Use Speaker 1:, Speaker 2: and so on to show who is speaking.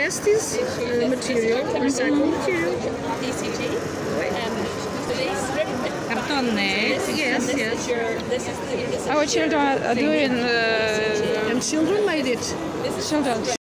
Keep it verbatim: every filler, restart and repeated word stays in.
Speaker 1: plastics uh, material, recycled material.
Speaker 2: Картонные. Yes, yes. Our children are doing. Uh,
Speaker 1: And children made it.
Speaker 2: Children.